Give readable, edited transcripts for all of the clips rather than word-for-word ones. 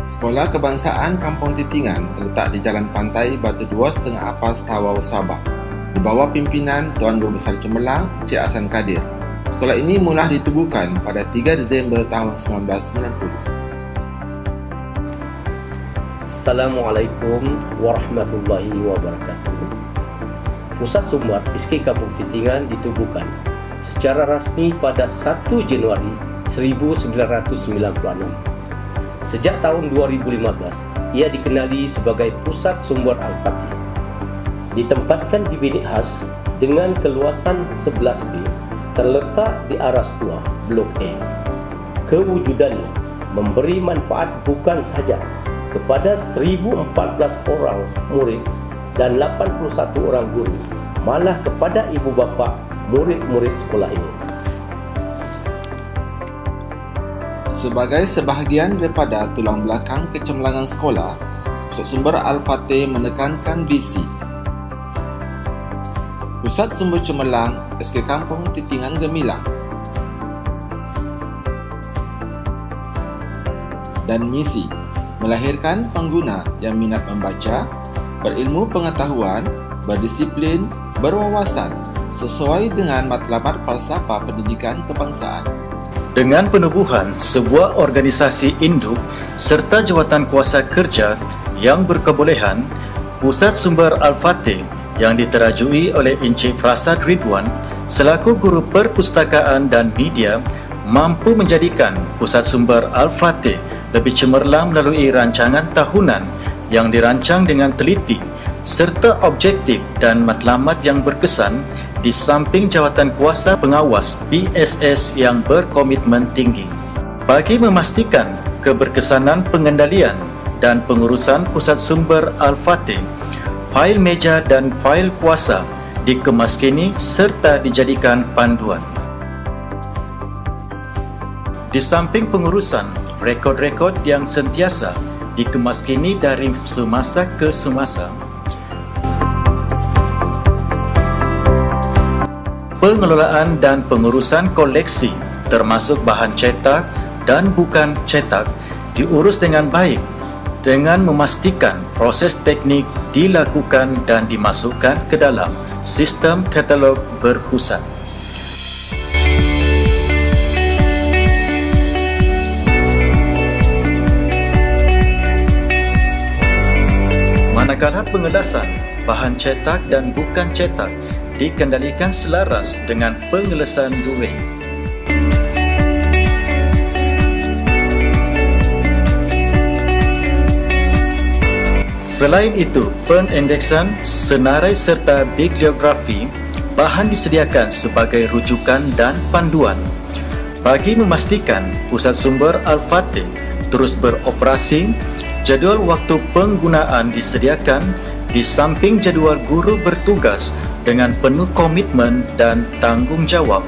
Sekolah Kebangsaan Kampung Titingan terletak di Jalan Pantai Batu Dua Setengah Apas, Tawau, Sabah, di bawah pimpinan Tuan Guru Besar Cemerlang, Encik Hassan Kadir. Sekolah ini mula ditubuhkan pada 3 Disember tahun 1990. Assalamualaikum warahmatullahi wabarakatuh. Pusat Sumber SK Kampung Titingan ditubuhkan secara rasmi pada 1 Januari 1996. Sejak tahun 2015, ia dikenali sebagai Pusat Sumber Al-Fatih. Ditempatkan di bilik khas dengan keluasan 11B, terletak di aras 2, Blok A. Kewujudannya memberi manfaat bukan sahaja kepada 1014 orang murid dan 81 orang guru, malah kepada ibu bapa murid-murid sekolah ini. Sebagai sebahagian daripada tulang belakang kecemerlangan sekolah, Pusat Sumber Al-Fatih menekankan visi Pusat Sumber Cemerlang SK Kampung Titingan Gemilang dan misi melahirkan pengguna yang minat membaca, berilmu pengetahuan, berdisiplin, berwawasan sesuai dengan matlamat falsafah pendidikan kebangsaan. Dengan penubuhan sebuah organisasi induk serta jawatan kuasa kerja yang berkebolehan, Pusat Sumber Al-Fatih yang diterajui oleh Encik Prasad Ridwan selaku Guru Perpustakaan dan Media mampu menjadikan Pusat Sumber Al-Fatih lebih cemerlang melalui rancangan tahunan yang dirancang dengan teliti serta objektif dan matlamat yang berkesan, di samping jawatan kuasa pengawas PSS yang berkomitmen tinggi. Bagi memastikan keberkesanan pengendalian dan pengurusan Pusat Sumber Al-Fatih, fail meja dan fail kuasa dikemaskini serta dijadikan panduan. Di samping pengurusan, rekod-rekod yang sentiasa dikemaskini dari semasa ke semasa. Pengelolaan dan pengurusan koleksi termasuk bahan cetak dan bukan cetak diurus dengan baik dengan memastikan proses teknik dilakukan dan dimasukkan ke dalam sistem katalog berpusat. Manakala pengelasan bahan cetak dan bukan cetak dikendalikan selaras dengan pengelasan during. Selain itu, penindeksan, senarai serta bibliografi bahan disediakan sebagai rujukan dan panduan. Bagi memastikan Pusat Sumber Al-Fatih terus beroperasi, jadual waktu penggunaan disediakan di samping jadual guru bertugas dengan penuh komitmen dan tanggungjawab.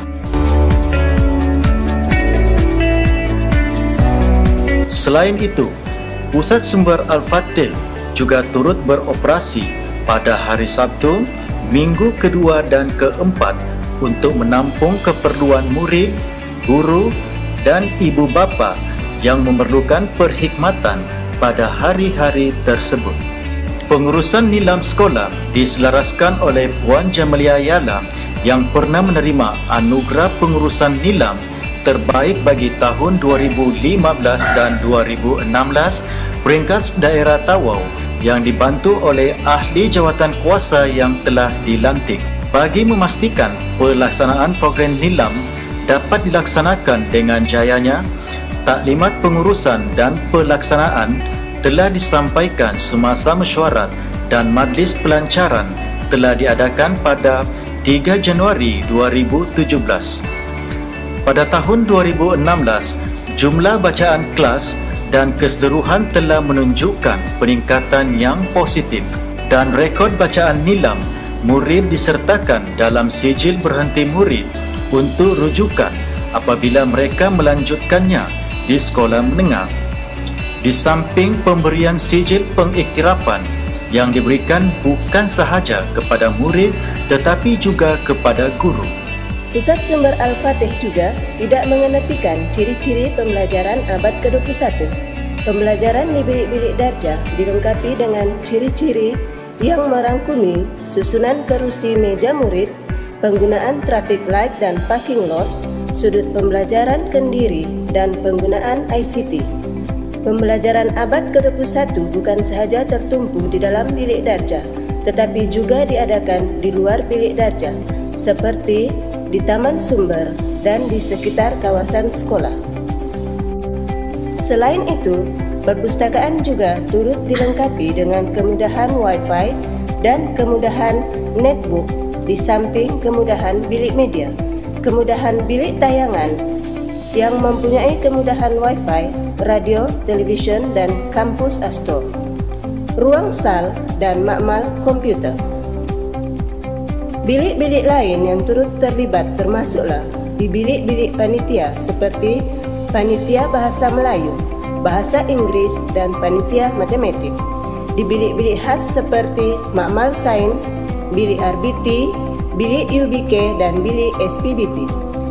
Selain itu, Pusat Sumber Al-Fatih juga turut beroperasi pada hari Sabtu, Minggu kedua dan keempat untuk menampung keperluan murid, guru dan ibu bapa yang memerlukan perkhidmatan pada hari-hari tersebut. Pengurusan nilam sekolah diselaraskan oleh Puan Jamalia Yala yang pernah menerima anugerah pengurusan nilam terbaik bagi tahun 2015 dan 2016 peringkat daerah Tawau yang dibantu oleh ahli jawatan kuasa yang telah dilantik. Bagi memastikan pelaksanaan program nilam dapat dilaksanakan dengan jayanya, taklimat pengurusan dan pelaksanaan telah disampaikan semasa mesyuarat dan majlis pelancaran telah diadakan pada 3 Januari 2017. Pada tahun 2016, jumlah bacaan kelas dan keseluruhan telah menunjukkan peningkatan yang positif dan rekod bacaan nilam murid disertakan dalam sijil berhenti murid untuk rujukan apabila mereka melanjutkannya di sekolah menengah. Di samping pemberian sijil pengiktirafan yang diberikan bukan sahaja kepada murid tetapi juga kepada guru. Pusat Sumber Al-Fatih juga tidak mengenepikan ciri-ciri pembelajaran abad ke-21. Pembelajaran di bilik-bilik darjah dilengkapi dengan ciri-ciri yang merangkumi susunan kerusi meja murid, penggunaan traffic light dan parking lot, sudut pembelajaran kendiri dan penggunaan ICT. Pembelajaran abad ke-21 bukan sahaja tertumpu di dalam bilik darjah, tetapi juga diadakan di luar bilik darjah, seperti di taman sumber dan di sekitar kawasan sekolah. Selain itu, perpustakaan juga turut dilengkapi dengan kemudahan Wi-Fi dan kemudahan netbook di samping kemudahan bilik media, kemudahan bilik tayangan yang mempunyai kemudahan Wi-Fi, radio, televisyen dan kampus Astro, ruang sal dan makmal komputer. Bilik-bilik lain yang turut terlibat termasuklah di bilik-bilik panitia seperti Panitia Bahasa Melayu, Bahasa Inggris dan Panitia Matematik. Di bilik-bilik khas seperti Makmal Sains, Bilik RBT, Bilik UBK dan Bilik SPBT.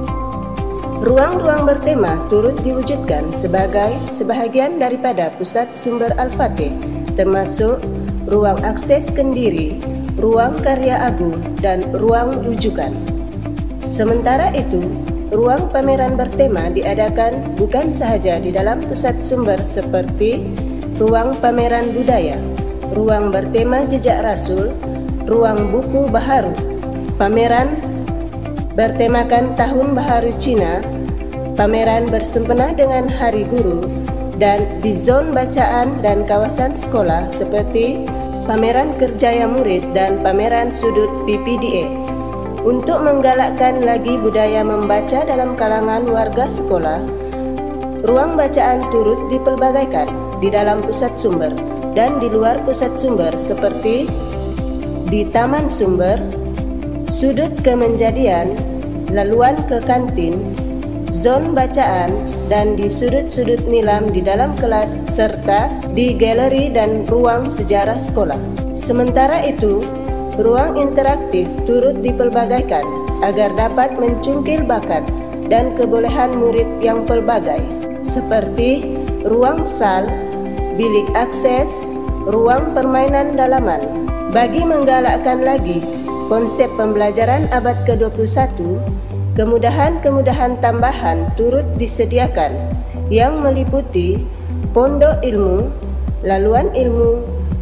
Ruang-ruang bertema turut diwujudkan sebagai sebahagian daripada pusat sumber Al-Fatih, termasuk ruang akses kendiri, ruang karya agung dan ruang rujukan. Sementara itu, ruang pameran bertema diadakan bukan sahaja di dalam pusat sumber seperti ruang pameran budaya, ruang bertema jejak rasul, ruang buku baharu, pameran bertemakan Tahun Baharu Cina, pameran bersempena dengan Hari Guru, dan di zon bacaan dan kawasan sekolah seperti pameran kerjaya murid dan pameran sudut PPDA. Untuk menggalakkan lagi budaya membaca dalam kalangan warga sekolah, ruang bacaan turut dipelbagaikan di dalam pusat sumber dan di luar pusat sumber seperti di taman sumber, sudut kemenjadian, laluan ke kantin, zon bacaan dan di sudut-sudut nilam di dalam kelas serta di galeri dan ruang sejarah sekolah. Sementara itu, ruang interaktif turut dipelbagaikan agar dapat mencungkil bakat dan kebolehan murid yang pelbagai, seperti ruang sal, bilik akses, ruang permainan dalaman. Bagi menggalakkan lagi konsep pembelajaran abad ke-21, kemudahan-kemudahan tambahan turut disediakan yang meliputi pondok ilmu, laluan ilmu,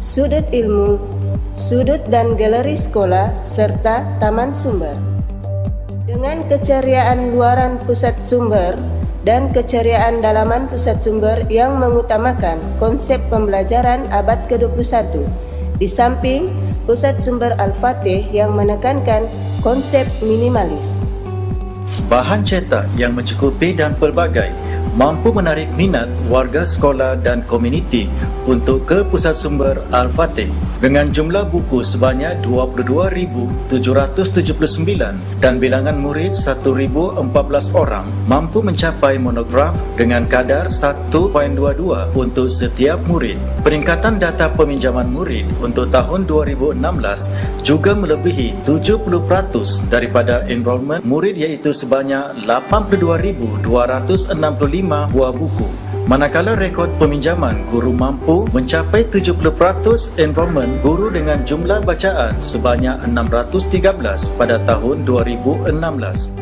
sudut dan galeri sekolah serta taman sumber. Dengan keceriaan luaran pusat sumber dan keceriaan dalaman pusat sumber yang mengutamakan konsep pembelajaran abad ke-21, di samping pusat sumber Al-Fatih yang menekankan konsep minimalis. Bahan cetak yang mencukupi dan pelbagai mampu menarik minat warga sekolah dan komuniti untuk ke pusat sumber Al-Fatih. Dengan jumlah buku sebanyak 22,779 dan bilangan murid 1,014 orang, mampu mencapai monograf dengan kadar 1.22 untuk setiap murid. Peningkatan data peminjaman murid untuk tahun 2016 juga melebihi 70% daripada enrolment murid, iaitu sebanyak 82,265 buah buku. Manakala rekod peminjaman guru mampu mencapai 70% enrolment guru dengan jumlah bacaan sebanyak 613 pada tahun 2016.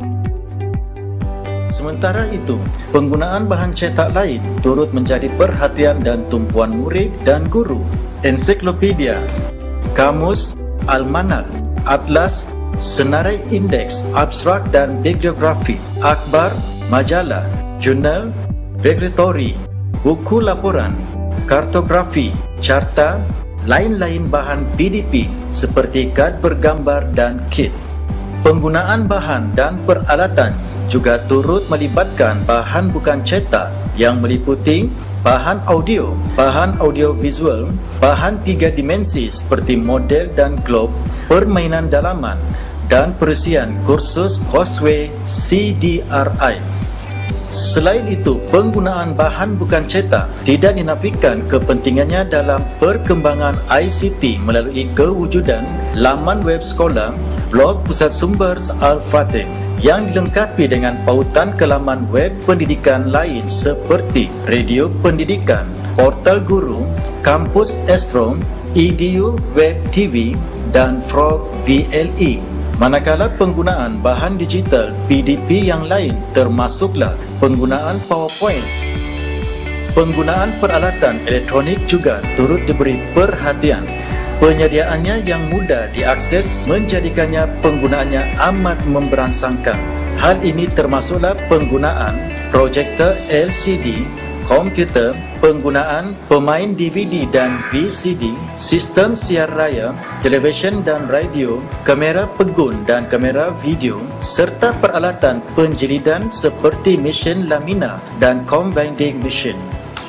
Sementara itu, penggunaan bahan cetak lain turut menjadi perhatian dan tumpuan murid dan guru. Ensiklopedia, kamus, almanak, atlas, senarai indeks, abstrak dan bibliografi, akhbar, majalah, jurnal, rekretori, buku laporan, kartografi, carta, lain-lain bahan PDP seperti kad bergambar dan kit. Penggunaan bahan dan peralatan juga turut melibatkan bahan bukan cetak yang meliputi bahan audio visual, bahan 3 dimensi seperti model dan globe, permainan dalaman dan perisian kursus Courseway CDRI. Selain itu, penggunaan bahan bukan cetak tidak dinafikan kepentingannya dalam perkembangan ICT melalui kewujudan laman web sekolah, blog pusat sumber Al-Fatih yang dilengkapi dengan pautan ke laman web pendidikan lain seperti Radio Pendidikan, Portal Guru, Kampus Astrom, EDU Web TV dan Frog VLE. Manakala penggunaan bahan digital PDP yang lain termasuklah penggunaan PowerPoint. Penggunaan peralatan elektronik juga turut diberi perhatian. Penyediaannya yang mudah diakses menjadikannya penggunaannya amat memberangsangkan. Hal ini termasuklah penggunaan projektor LCD, komputer, penggunaan pemain DVD dan VCD, sistem siar raya, televisyen dan radio, kamera pegun dan kamera video, serta peralatan penjilidan seperti mesin lamina dan combinding mesin.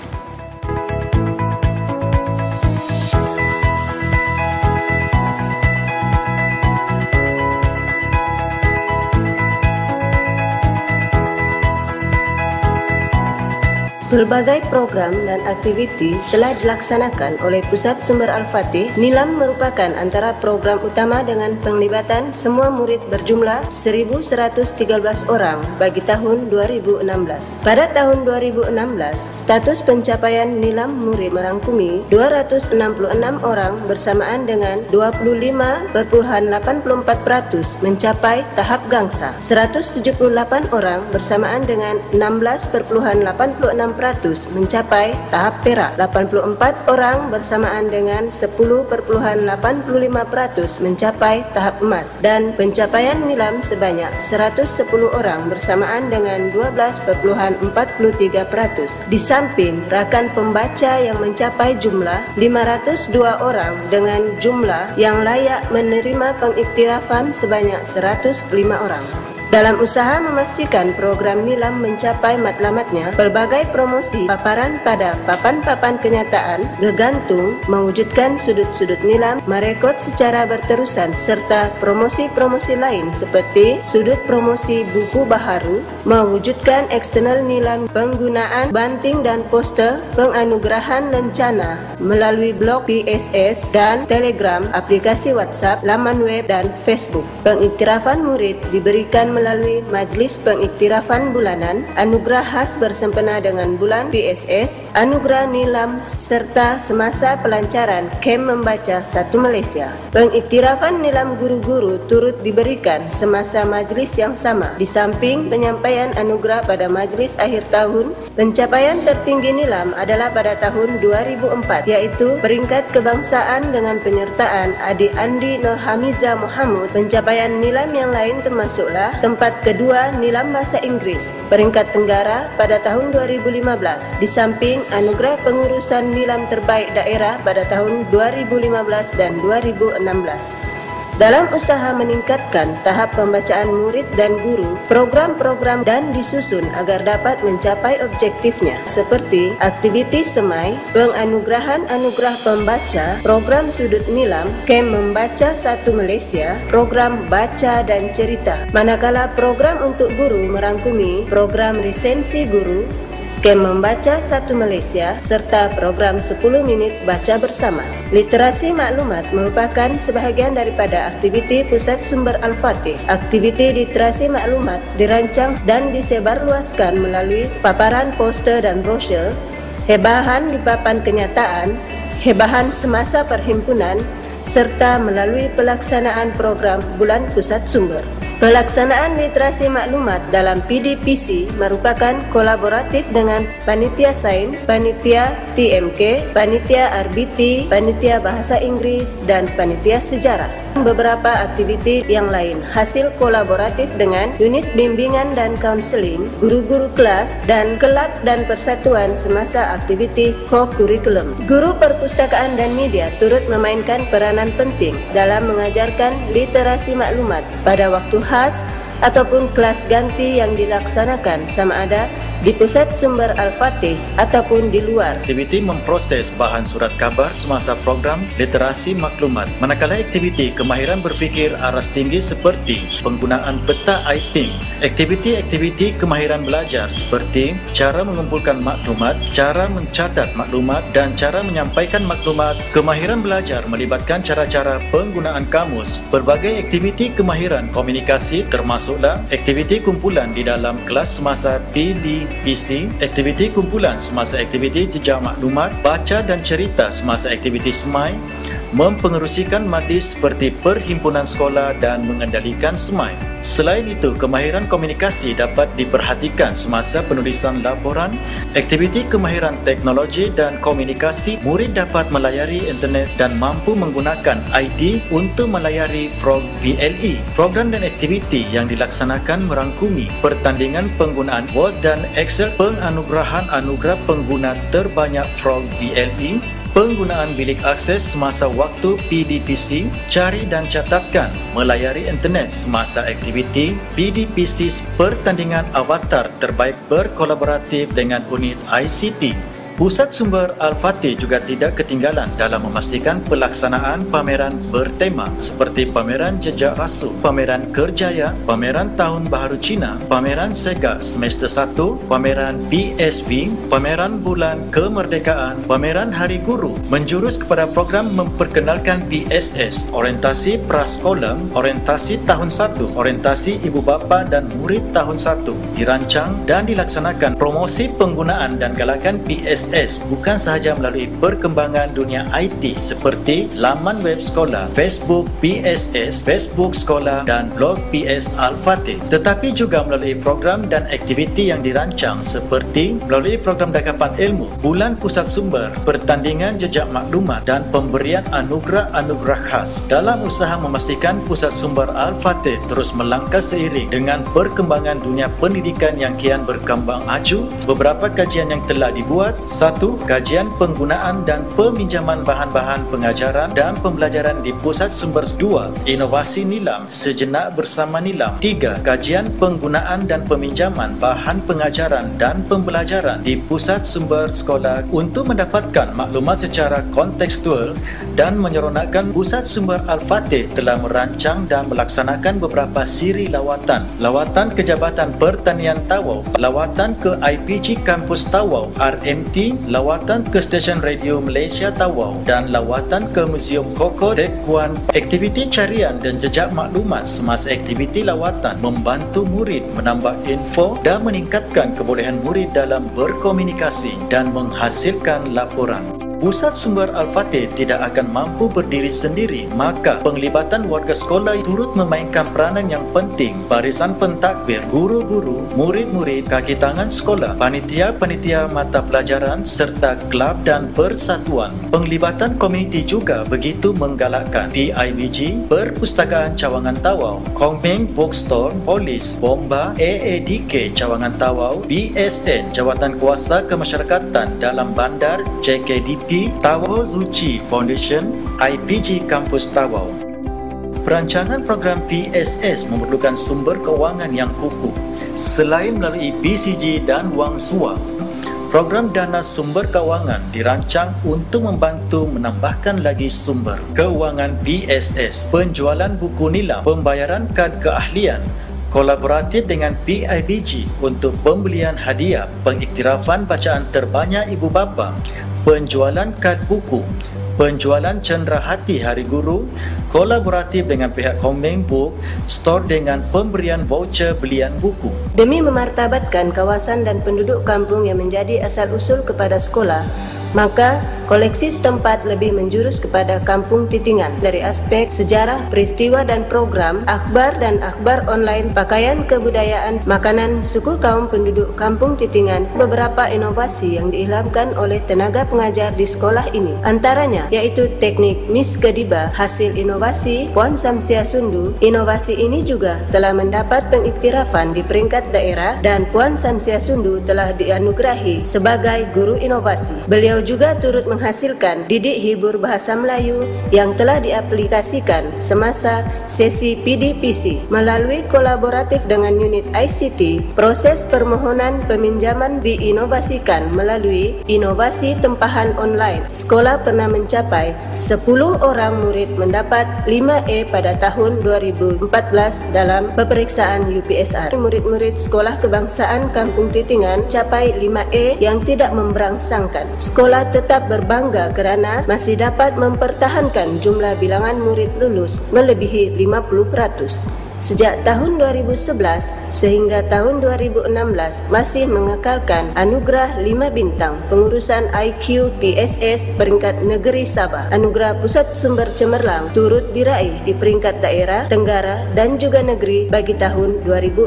Pelbagai program dan aktiviti telah dilaksanakan oleh Pusat Sumber Al-Fatih. Nilam merupakan antara program utama dengan penglibatan semua murid berjumlah 1.113 orang bagi tahun 2016. Pada tahun 2016, status pencapaian nilam murid merangkumi 266 orang bersamaan dengan 25.84% mencapai tahap gangsa, 178 orang bersamaan dengan 16.86% mencapai tahap perak, 84 orang bersamaan dengan 10.85% mencapai tahap emas, dan pencapaian nilam sebanyak 110 orang bersamaan dengan 12.43%. Di samping rakan pembaca yang mencapai jumlah 502 orang dengan jumlah yang layak menerima pengiktirafan sebanyak 105 orang. Dalam usaha memastikan program nilam mencapai matlamatnya, pelbagai promosi paparan pada papan-papan kenyataan, gegantung, mewujudkan sudut-sudut nilam, merekod secara berterusan, serta promosi-promosi lain seperti sudut promosi buku baharu, mewujudkan eksternal nilam, penggunaan banting dan poster, penganugerahan lencana melalui blog PSS dan Telegram, aplikasi WhatsApp, laman web dan Facebook. Pengiktirafan murid diberikan melalui majlis pengiktirafan bulanan, anugerah khas bersempena dengan bulan PSS, anugerah nilam serta semasa pelancaran kem membaca 1 Malaysia. Pengiktirafan nilam guru-guru turut diberikan semasa majlis yang sama. Di samping penyampaian anugerah pada majlis akhir tahun, pencapaian tertinggi nilam adalah pada tahun 2004, iaitu peringkat kebangsaan dengan penyertaan Adik Andi Nurhamiza Muhammad. Pencapaian nilam yang lain termasuklah tempat kedua nilam bahasa Inggeris peringkat Tenggara pada tahun 2015, di samping anugerah pengurusan nilam terbaik daerah pada tahun 2015 dan 2016. Dalam usaha meningkatkan tahap pembacaan murid dan guru, program-program dan disusun agar dapat mencapai objektifnya seperti aktiviti semai, penganugerahan anugerah pembaca, program sudut nilam, kem membaca 1 Malaysia, program baca dan cerita. Manakala program untuk guru merangkumi program resensi guru, kem membaca 1 Malaysia serta program 10 minit baca bersama. Literasi maklumat merupakan sebahagian daripada aktiviti Pusat Sumber Al-Fatih. Aktiviti literasi maklumat dirancang dan disebarluaskan melalui paparan poster dan brosur, hebahan di papan kenyataan, hebahan semasa perhimpunan, serta melalui pelaksanaan program Bulan Pusat Sumber. Pelaksanaan literasi maklumat dalam PDPC merupakan kolaboratif dengan Panitia Sains, Panitia TMK, Panitia RBT, Panitia Bahasa Inggris, dan Panitia Sejarah. Beberapa aktiviti yang lain hasil kolaboratif dengan unit bimbingan dan kaunseling, guru-guru kelas, dan kelab dan persatuan semasa aktiviti co-curriculum. Guru perpustakaan dan media turut memainkan peranan penting dalam mengajarkan literasi maklumat pada waktu khas ataupun kelas ganti yang dilaksanakan sama ada di Pusat Sumber Al-Fatih ataupun di luar. Aktiviti memproses bahan surat khabar semasa program literasi maklumat, manakala aktiviti kemahiran berfikir aras tinggi seperti penggunaan peta iThink, aktiviti-aktiviti kemahiran belajar seperti cara mengumpulkan maklumat, cara mencatat maklumat dan cara menyampaikan maklumat. Kemahiran belajar melibatkan cara-cara penggunaan kamus. Berbagai aktiviti kemahiran komunikasi termasuklah aktiviti kumpulan di dalam kelas semasa PDPC, aktiviti kumpulan semasa aktiviti jejak maklumat, baca dan cerita semasa aktiviti semai, mempengerusikan majlis seperti perhimpunan sekolah dan mengendalikan semai. Selain itu, kemahiran komunikasi dapat diperhatikan semasa penulisan laporan. Aktiviti kemahiran teknologi dan komunikasi, murid dapat melayari internet dan mampu menggunakan ID untuk melayari Frog VLE. Program dan aktiviti yang dilaksanakan merangkumi pertandingan penggunaan Word dan Excel, penganugerahan anugerah pengguna terbanyak Frog VLE, penggunaan bilik akses semasa waktu PDPC, cari dan catatkan, melayari internet semasa aktiviti PDPC, pertandingan avatar terbaik berkolaboratif dengan unit ICT. Pusat Sumber Al-Fatih juga tidak ketinggalan dalam memastikan pelaksanaan pameran bertema seperti pameran Jejak Rasul, pameran Kerjaya, pameran Tahun Baharu Cina, pameran Sega Semester 1, pameran PSV, pameran Bulan Kemerdekaan, pameran Hari Guru, menjurus kepada program memperkenalkan PSS, orientasi prasekolah, orientasi tahun 1, orientasi ibu bapa dan murid tahun 1, dirancang dan dilaksanakan promosi penggunaan dan galakan PSS bukan sahaja melalui perkembangan dunia IT seperti laman web sekolah, Facebook PSS, Facebook Sekolah dan blog PS Al-Fatih, tetapi juga melalui program dan aktiviti yang dirancang seperti melalui program dakapan ilmu, bulan pusat sumber, pertandingan jejak maklumat dan pemberian anugerah-anugerah khas. Dalam usaha memastikan Pusat Sumber Al-Fatih terus melangkah seiring dengan perkembangan dunia pendidikan yang kian berkembang aju, beberapa kajian yang telah dibuat. 1. Kajian penggunaan dan peminjaman bahan-bahan pengajaran dan pembelajaran di Pusat Sumber. 2. Inovasi Nilam, sejenak bersama Nilam. 3. Kajian penggunaan dan peminjaman bahan pengajaran dan pembelajaran di Pusat Sumber Sekolah untuk mendapatkan maklumat secara kontekstual dan menyeronokkan. Pusat Sumber Al-Fatih telah merancang dan melaksanakan beberapa siri lawatan. Lawatan ke Jabatan Pertanian Tawau, lawatan ke IPG Kampus Tawau, RMT, lawatan ke Stesen Radio Malaysia Tawau dan lawatan ke Museum Koko Tekuan. Aktiviti carian dan jejak maklumat semasa aktiviti lawatan membantu murid menambah info dan meningkatkan kebolehan murid dalam berkomunikasi dan menghasilkan laporan. Pusat Sumber Al-Fatih tidak akan mampu berdiri sendiri, maka penglibatan warga sekolah turut memainkan peranan yang penting. Barisan pentadbir, guru-guru, murid-murid, kaki tangan sekolah, panitia-panitia mata pelajaran serta kelab dan persatuan. Penglibatan komuniti juga begitu menggalakkan. PIBG, Perpustakaan Cawangan Tawau, Kongming Bookstore, Polis, Bomba, AADK Cawangan Tawau, BSN, Jawatan Kuasa Kemasyarakatan Dalam Bandar, JKDP, Tawau Zuci Foundation, IPG Kampus Tawau. Perancangan program PSS memerlukan sumber keuangan yang kukuh. Selain melalui BCG dan wang suap, program dana sumber keuangan dirancang untuk membantu menambahkan lagi sumber keuangan PSS, penjualan buku nilam, pembayaran kad keahlian, kolaboratif dengan PIBG untuk pembelian hadiah, pengiktirafan bacaan terbanyak ibu bapa, penjualan kad buku, penjualan cenderahati Hari Guru, kolaboratif dengan pihak Kongming Book Store dengan pemberian voucher belian buku. Demi memartabatkan kawasan dan penduduk kampung yang menjadi asal-usul kepada sekolah, maka koleksi setempat lebih menjurus kepada kampung Titingan dari aspek sejarah, peristiwa dan program, akhbar dan akhbar online, pakaian kebudayaan, makanan suku kaum penduduk kampung Titingan. Beberapa inovasi yang diilhamkan oleh tenaga pengajar di sekolah ini antaranya yaitu teknik Miss Kediba, hasil inovasi Puan Samsia Sundu. Inovasi ini juga telah mendapat pengiktirafan di peringkat daerah dan Puan Samsia Sundu telah dianugerahi sebagai guru inovasi. Beliau Beliau juga turut menghasilkan didik hibur bahasa Melayu yang telah diaplikasikan semasa sesi PDPC. Melalui kolaboratif dengan unit ICT, proses permohonan peminjaman diinovasikan melalui inovasi tempahan online. Sekolah pernah mencapai 10 orang murid mendapat 5A pada tahun 2014 dalam peperiksaan UPSR. Murid-murid Sekolah Kebangsaan Kampung Titingan capai 5A yang tidak memberangsangkan. Sekolah tetap berbangga kerana masih dapat mempertahankan jumlah bilangan murid lulus melebihi 50%. Sejak tahun 2011 sehingga tahun 2016 masih mengekalkan anugerah 5 bintang pengurusan IQ PSS peringkat negeri Sabah. Anugerah Pusat Sumber Cemerlang turut diraih di peringkat daerah, tenggara dan juga negeri bagi tahun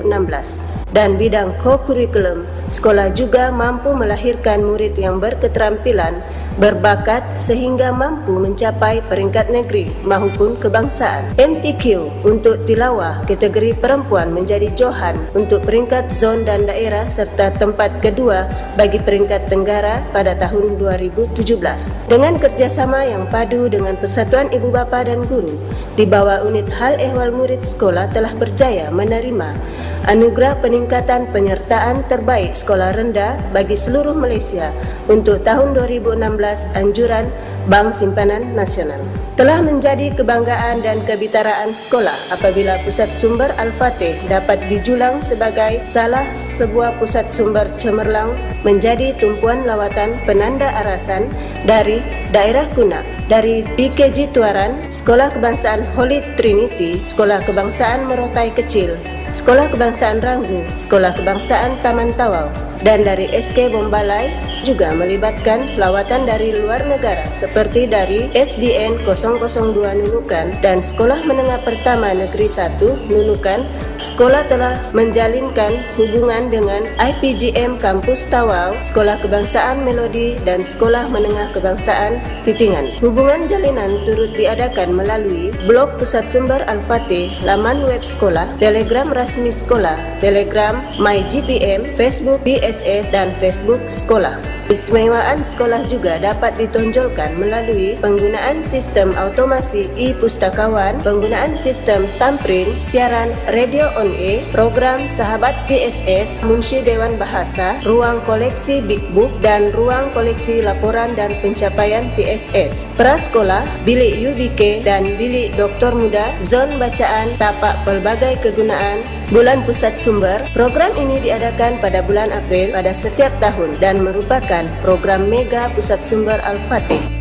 2016. Dan bidang co-curriculum, sekolah juga mampu melahirkan murid yang berketerampilan, berbakat sehingga mampu mencapai peringkat negeri maupun kebangsaan. MTQ untuk tilawah kategori perempuan menjadi johan untuk peringkat zon dan daerah serta tempat kedua bagi peringkat tenggara pada tahun 2017. Dengan kerjasama yang padu dengan Persatuan Ibu Bapa dan Guru, di bawah unit hal ehwal murid sekolah telah berjaya menerima anugerah peningkatan penyertaan terbaik sekolah rendah bagi seluruh Malaysia untuk tahun 2016 anjuran Bank Simpanan Nasional. Telah menjadi kebanggaan dan kebitaraan sekolah apabila Pusat Sumber Al-Fatih dapat dijulang sebagai salah sebuah pusat sumber cemerlang menjadi tumpuan lawatan penanda arasan dari daerah Kunak, dari PKG Tuaran, Sekolah Kebangsaan Holy Trinity, Sekolah Kebangsaan Merotai Kecil, Sekolah Kebangsaan Ranggu, Sekolah Kebangsaan Taman Tawau, dan dari SK Bombalai juga melibatkan lawatan dari luar negara seperti dari SDN 002 Nunukan dan Sekolah Menengah Pertama Negeri 1 Nunukan. Sekolah telah menjalinkan hubungan dengan IPGM Kampus Tawau, Sekolah Kebangsaan Melodi dan Sekolah Menengah Kebangsaan Titingan. Hubungan jalinan turut diadakan melalui blog Pusat Sumber Al-Fatih, laman web sekolah, telegram rasmi sekolah, telegram MyGPM, Facebook PSS dan Facebook sekolah. Istimewaan sekolah juga dapat ditonjolkan melalui penggunaan sistem automasi e-pustakawan, penggunaan sistem thumbprint, siaran radio on air, program Sahabat PSS, Munshi Dewan Bahasa, ruang koleksi Big Book dan ruang koleksi laporan dan pencapaian PSS. Prasekolah, bilik UBK dan bilik doktor muda, zon bacaan, tapak pelbagai kegunaan, Bulan Pusat Sumber. Program ini diadakan pada bulan April pada setiap tahun dan merupakan program Mega Pusat Sumber Al-Fatih.